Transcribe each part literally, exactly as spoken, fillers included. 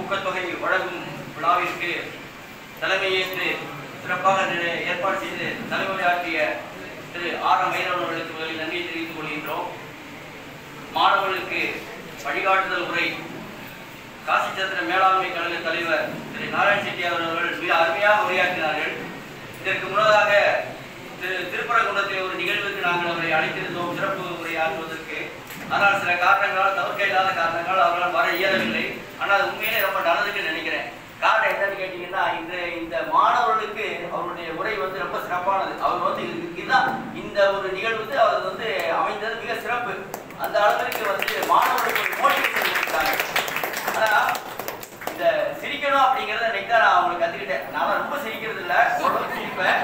ஊக்கத்தொகை வழங்கும் விழாவிற்கு தலைமையேற்று சிறப்பாக ஏற்பாடு செய்து தலைமையாற்றிய திரு ஆர் எம் ஐரவன் அவர்களுக்கு முதலில் நன்றி தெரிவித்துக் கொள்கின்றோம். மாணவர்களுக்கு வழிகாட்டுதல் உரை காசி சத்திர மேலாண்மை கழக தலைவர் திரு நாராயண செட்டியார் அவர்கள் மிக அருமையாக உரையாற்றினார்கள். இதற்கு முன்னதாக திரு திருப்பரங்குன்றத்தில் ஒரு நிகழ்வுக்கு நாங்கள் அவரை அழைத்திருந்தோம் சிறப்பு உரையாற்றுவதற்கு. ஆனால் சில காரணங்களால் தவிர்க்க இல்லாத காரணங்களால் அவர்களால் வர இயலவில்லை. ஆனால் அது உண்மையிலே ரொம்ப நல்லதுன்னு நினைக்கிறேன். காரணம் என்னன்னு கேட்டீங்கன்னா, இந்த இந்த மாணவர்களுக்கு அவருடைய உரை வந்து ரொம்ப சிறப்பானது. அவர் வந்து இதுதான் இந்த ஒரு நிகழ்வுக்கு அவர் வந்து அமைந்தது மிக சிறப்பு. அந்த அளவிற்கு வந்து மாணவர்களுக்கு மோட்டிவேஷன் கொடுத்தாங்க. ஆனா இந்த சிரிக்கணும் அப்படிங்கிறத இன்னைக்கு தான் நான் அவங்களுக்கு கத்துக்கிட்டேன். நான் ரொம்ப சிரிக்கிறது இல்லை, ஓரளவுக்கு சிரிப்பேன்.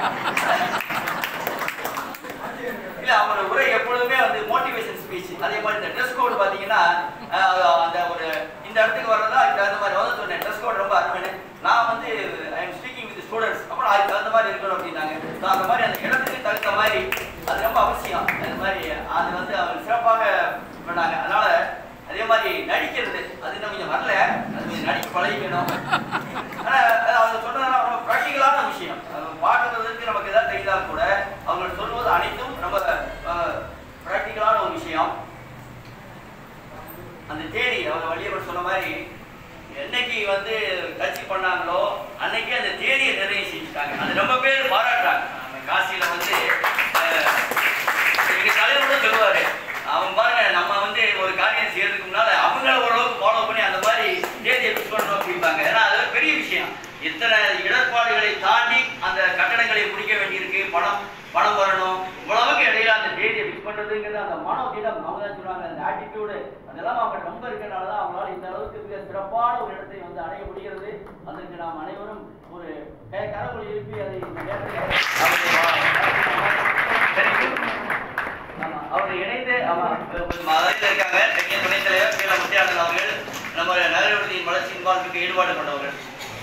இல்ல அவங்களோட உரை எப்பொழுதுமே வந்து மோட்டிவேஷன் ஸ்பீச். அதே மாதிரி இந்த ட்ரெஸ் கோடு பாத்தீங்கன்னா அந்த ஒரு இந்த இடத்துக்கு வர்றதா அதுக்கு அந்த மாதிரி வந்து சொன்னேன். ட்ரெஸ் கோட் ரொம்ப அருமைன்னு நான் வந்து I am speaking with students அப்புறம் அதுக்கு தகுந்த மாதிரி இருக்கணும் அப்படின்னாங்க. அந்த மாதிரி அந்த இடத்துக்கு தகுந்த மாதிரி அது ரொம்ப அவசியம். அந்த மாதிரி அது வந்து அவங்க சிறப்பாக பண்ணாங்க. அதனால அதே மாதிரி நடிக்கிறது அது இன்னும் கொஞ்சம் வரல, அது கொஞ்சம் நடிக்க பழகிக்கணும். ஆனா அவங்க சொன்னதுனா ரொம்ப ப்ராக்டிக்கலான விஷயம். பார்க்கறதுக்கு நமக்கு ஏதாவது தெரிந்தால் கூட அவங்க சொல்வது அனைத்தும் ரொம்ப ப்ராக்டிக்கலான ஒரு விஷயம். அந்த தேதி அவங்க வள்ளியவர் சொன்ன மாதிரி என்னைக்கு வந்து கட்சி பண்ணாங்களோ அன்னைக்கு அந்த தேதியை நிறைய செஞ்சுட்டாங்க. அது ரொம்ப பேர் பாராட்டுறாங்க. காசியில வந்து எங்க தலைவரோட சொல்லுவாரு, அவன் பாருங்க நம்ம வந்து ஒரு காரியம் செய்யறதுக்கு முன்னால அவங்கள ஓரளவுக்கு ஃபாலோ பண்ணி அந்த மாதிரி தேதியை ஃபிக்ஸ் பண்ணணும் அப்படிம்பாங்க. ஏன்னா அது ஒரு பெரிய விஷயம். இத்தனை இடர்பாடுகளை தாண்டி அந்த கட்டடங்களை முடிக்க வேண்டியிருக்கு, பணம் பணம் வரணும், இவ்வளவுக்கு இடையில அந்த தேதியை ஃபிக்ஸ் பண்றதுங்கிறது அந்த மனோதிடம் அவங்க தான் சொல்லுவாங்க. அந்த ஆட்டிடியூடு அதெல்லாம் அவங்க ரொம்ப இருக்கிறனால தான் அவங்களால இந்த அளவுக்கு மிக சிறப்பான ஒரு இடத்தை வந்து அடைய முடிகிறது. அதற்கு நாம் அனைவரும் ஒரு கரவொலி எழுப்பி அதை அவர்கள் இணைந்து இருக்காங்க. தெற்கிய துணைத் தலைவர் கீழ முத்தியாளன் அவர்கள் நம்ம நகரத்தின் வளர்ச்சியின் வாழ்க்கைக்கு ஈடுபாடு கொண்டவர்கள்.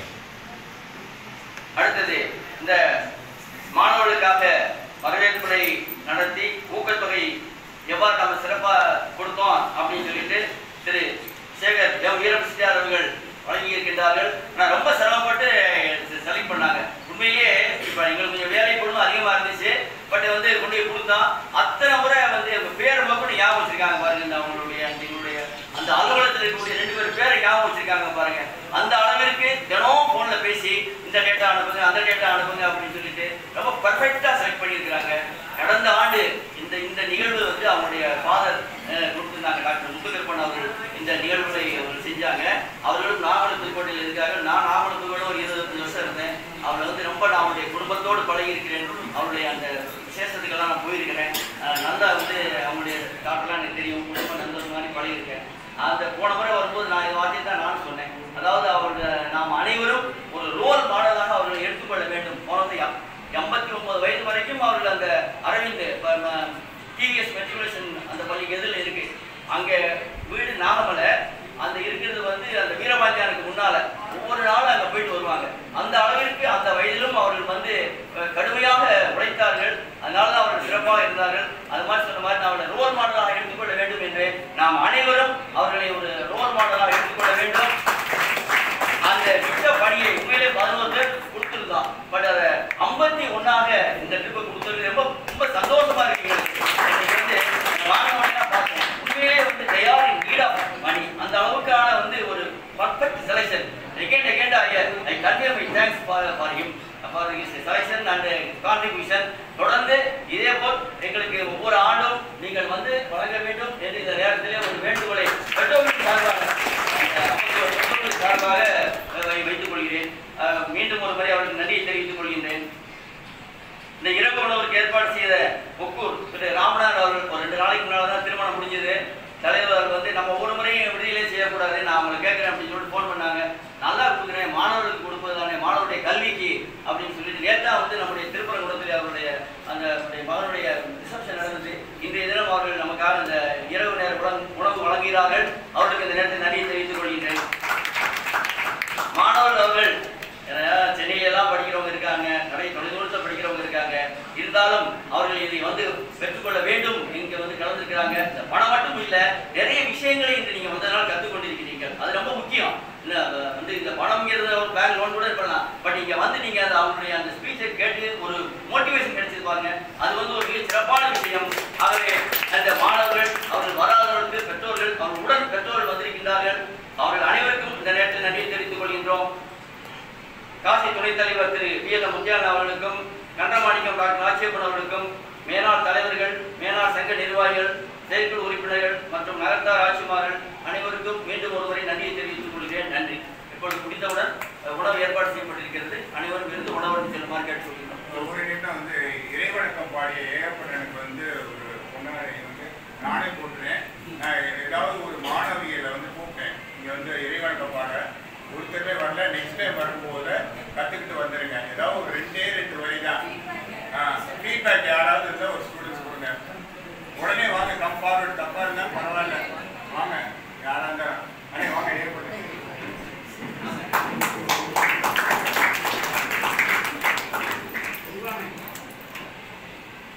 அடுத்தது இந்த மாணவர்களுக்காக வரவேற்புரை நடத்தி ஊக்கத்தொகை எவ்வாறு நம்ம சிறப்பாக கொடுத்தோம் அப்படின்னு சொல்லிட்டு திரு சேகர் எம் வீரபிரசியார் அவர்கள் வழங்கி இருக்கின்றார்கள். நான் ரொம்ப சிரமப்பட்டு செலக்ட் பண்ணாங்க. உண்மையிலேயே இப்போ எங்களுக்கு கொஞ்சம் வேலை பொழுதும் அதிகமாக இருந்துச்சு. பட் வந்து கொண்டு போய் கொடுத்தோம். அத்தனை முறை வந்து அவங்க பேரை மட்டும் ஞாபகம் வச்சிருக்காங்க பாருங்க. இந்த அவங்களுடைய எங்களுடைய அந்த அலுவலகத்தில் இருக்கக்கூடிய ரெண்டு பேர் பேரை ஞாபகம் வச்சிருக்காங்க பாருங்க. அந்த அளவிற்கு தினம் போன்ல பேசி இந்த டேட்டா அனுப்புங்க அந்த டேட்டா அனுப்புங்க அப்படின்னு சொல்லிட்டு ரொம்ப பர்ஃபெக்டா செலக்ட் பண்ணியிருக்கிறாங்க. கடந்த ஆண்டு இந்த இந்த நிகழ்வு வந்து அவங்களுடைய ஃபாதர் கொடுத்துருந்தாங்க. டாக்டர் முத்துகருப்பன் அவர்கள் இந்த நிகழ்வுகளை அவர்கள் செஞ்சாங்க. அவர்களும் நாகல் புதுக்கோட்டையில் இருக்காங்க. நான் நாகல் புதுக்கோட்டை ஒரு இருபத்தஞ்சு வருஷம் இருந்தேன். அவரை வந்து ரொம்ப நான் அவருடைய குடும்பத்தோடு பழகி இருக்கிறேன். அவருடைய அந்த விசேஷத்துக்கெல்லாம் நான் போயிருக்கிறேன். நல்லா வந்து அவங்களுடைய டாக்டர்லாம் எனக்கு தெரியும். குடும்ப நண்பர்கள் மாதிரி பழகிருக்கேன். அந்த போன முறை வரும்போது நான் இந்த வார்த்தையை தான் நான் சொன்னேன். அதாவது அவருடைய நாம் அனைவரும் ஒரு ரோல் மாடலாக அவர்களை எடுத்துக்கொள்ள வேண்டும். போனது எண்பத்தி ஒன்பது வயது வரைக்கும் அவர்கள் அந்த அரவிந்த் டிவிஎஸ் மெட்ரிகுலேஷன் அந்த பள்ளிக்கு எதிரில் இருக்கு. அங்கே வீடு நாகமலை அந்த இருக்கிறது வந்து அந்த வீரபாண்டியானுக்கு முன்னால ஒவ்வொரு நாளும் அங்கே போயிட்டு வருவாங்க. அந்த அளவிற்கு அந்த வயதிலும் அவர்கள் வந்து கடுமையாக உழைத்தார்கள். அதனாலதான் அவர்கள் சிறப்பாக இருந்தார்கள். அது மாதிரி சொன்ன மாதிரி அவர்களை ரோல் மாடலாக எடுத்துக்கொள்ள வேண்டும் என்று நாம் அனைவரும் அவர்களை ஒரு ரோல் மாடலாக எடுத்துக்கொள்ள வேண்டும். அந்த விட்ட பணியை உண்மையிலே பதினோரு பேர் கொடுத்துருந்தான். பட் அதை ஐம்பத்தி ஒன்னாக இந்த ட்ரிப்பை கொடுத்தது ரொம்ப ரொம்ப சந்தோஷமா இருக்கு. வந்து வாங்க பார்த்தேன். உண்மையிலே வந்து தயாரின் நீட் ஆஃப் மணி அந்த அளவுக்கான வந்து ஒரு perfect selection. Again, again, I, I convey my thanks for, for him for his selection and contribution. தொடர்ந்து இதே போல் எங்களுக்கு ஒவ்வொரு ஆண்டும் நீங்கள் வந்து வழங்க வேண்டும் என்று இந்த நேரத்திலே ஒரு வேண்டுகோளை பெற்றோர்கள் சார்பாக சார்பாக வைத்துக் கொள்கிறேன். மீண்டும் ஒரு முறை அவருக்கு நன்றியை தெரிவித்துக் கொள்கின்றேன். இந்த இரவு உணவுக்கு ஏற்பாடு செய்த ஒக்கூர் திரு ராமநாதன் அவர்கள் ஒரு ரெண்டு நாளைக்கு முன்னால் தான் திருமணம் முடிஞ்சது. தலைவர் வந்து நம்ம ஒரு முறையும் விடுதலை செய்யக்கூடாது, நான் அவங்களை கேட்குறேன் அப்படின்னு சொல்லிட்டு ஃபோன் பண்ணாங்க. நல்லா கொடுக்குறேன், மாணவர்களுக்கு கொடுப்பது தானே, மாணவருடைய கல்விக்கு அப்படின்னு சொல்லிட்டு நேற்றா வந்து நம்முடைய திருப்பரங்குன்றத்தில் அவருடைய அந்த மகனுடைய ரிசப்ஷன் நடந்தது. இன்றைய தினம் அவர்கள் நமக்காக இந்த இரவு நேர உணவு வழங்குகிறார்கள். அவர்களுக்கு இந்த நேரத்தில் நன்றியை தெரிவித்துக் கொள்கின்றேன். மாணவர்கள் அவர்கள் சென்னையெல்லாம் படிக்கிறவங்க இருக்காங்க, நிறைய தொலைதூரத்தில் படிக்கிறவங்க இருக்காங்க. இருந்தாலும் அவர்கள் இதை வந்து பெற்றுக்கொள்ள வேண்டும் இங்கே வந்து கலந்துருக்கிறாங்க. பணம் மட்டும் இல்லை, நிறைய விஷயங்களை இன்று நீங்க வந்ததுனால கற்றுக்கொண்டிருக்கிறீர்கள். அது ரொம்ப முக்கியம். இல்லை வந்து இந்த பணம்ங்கிறத ஒரு பேங்க் லோன் கூட இருக்கலாம், பட் இங்க வந்து நீங்க அது அவங்களுடைய அந்த ஸ்பீச்சை கேட்டு ஒரு மோட்டிவேஷன் கிடைச்சது பாருங்க, அது வந்து ஒரு மிக சிறப்பான விஷயம். ஆகவே அந்த மாணவர்கள், அவர்கள் வராதவர்களுக்கு பெற்றோர்கள், அவர் உடன் பெற்றோர்கள் வந்திருக்கின்றார்கள், அவர்கள் அனைவருக்கும் இந்த நேரத்தில் நன்றியை தெரிவித்துக் கொள்கின்றோம். காசி துணைத் தலைவர் திரு பி எல் முத்தியான் அவர்களுக்கும், கண்டமாணிக்கம் டாக்டர் நாச்சியப்பன் அவர்களுக்கும், மேலாண் தலைவர்கள், மேலாண் சங்க நிர்வாகிகள், செயற்குழு உறுப்பினர்கள் மற்றும் நகர்த்தார் ஆட்சிமார்கள் அனைவருக்கும் மீண்டும் ஒருவரை நன்றியை தெரிவித்துக் கொள்கிறேன். நன்றி. இப்பொழுது முடிந்தவுடன் உணவு ஏற்பாடு செய்யப்பட்டிருக்கிறது. அனைவரும் இருந்து உணவு செல்லுமாறு கேட்டுக்கொள்கிறோம். ஒரு நிமிடம் வந்து இறைவணக்கம் பாடிய ஏகப்பட்டனுக்கு வந்து ஒரு பொன்னாரை வந்து நானே போட்டுறேன். நான் ஏதாவது ஒரு மாணவிகளை வந்து கூப்பிட்டேன், இங்கே வந்து இறைவணக்கம் பாட ஒருத்தருமே வரல. நெக்ஸ்ட் டைம் வரும்போது கற்றுக்கிட்டு வந்துடுங்க. ஏதாவது ஒரு ரெண்டே ரெண்டு வரி தான் ஃபீட்பேக் யாராவது இருந்தால் ஒரு ஸ்டூடெண்ட்ஸ் கொடுங்க. உடனே வாங்க, கம் ஃபார்வர்ட். தப்பாக இருந்தால் பரவாயில்ல, வாங்க.